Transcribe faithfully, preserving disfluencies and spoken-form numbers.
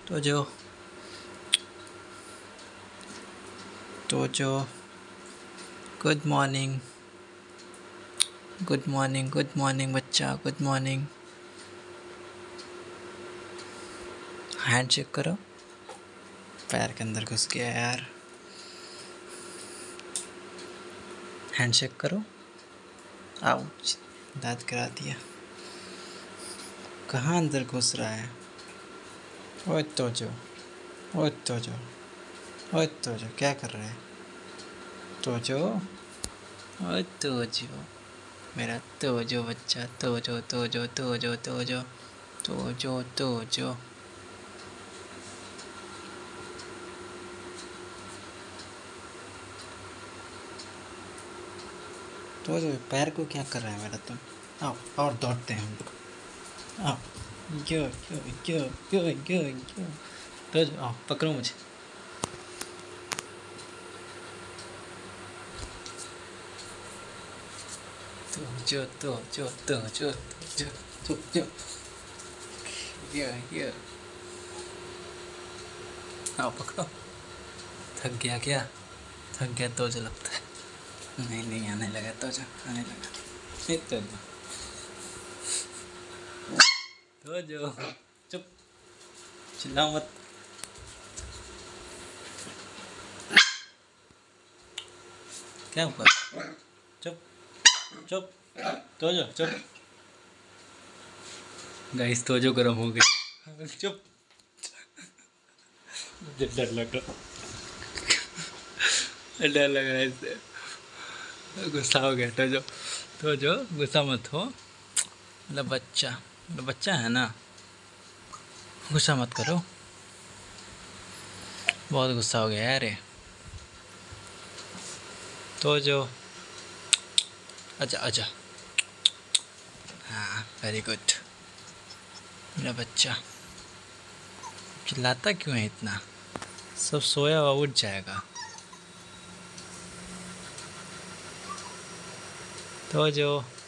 तो जो तो जो good morning good morning good morning बच्चा, गुड मॉर्निंग। हैंड चेक करो, पैर के अंदर घुस गया यार। हैंड चेक करो। आउच, दांत करा दिया। कहाँ अंदर घुस रहा है? ओए तो जो ओए तो जो ओए तो जो क्या कर रहा है? तो जो ओए तो जो मेरा तो जो बच्चा, तो जो तो जो तो जो तो जो तो जो तो जो तो जो पैर को क्या कर रहा है मेरा? तुम आओ और दौड़ते हैं हम लोग। आओ यो यो यो यो यो यो तो जो आओ पकड़ो मुझे। तो जो तो जो तो जो जो तो जो यो यो आओ पकड़ो। थक गया क्या? थक गया तो जो लगता है। नहीं नहीं आने लगा तो जो आने लगा। नहीं तो जो तो जो चुप, चिल्लाओ मत। क्या हुआ? चुप चुप तो जो चुप। गाइस तो जो गर्म हो गई। चुप, मुझे डर लग रहा डर लग रहा है इससे। गुस्सा हो गया। तो जो तो जो गुस्सा मत हो, मतलब बच्चा मतलब बच्चा है ना, गुस्सा मत करो। बहुत गुस्सा हो गया यार ये। तो जो अच्छा अच्छा, हाँ वेरी गुड मेरा बच्चा। चिल्लाता क्यों है इतना? सब सोया हुआ उठ जाएगा। तो जो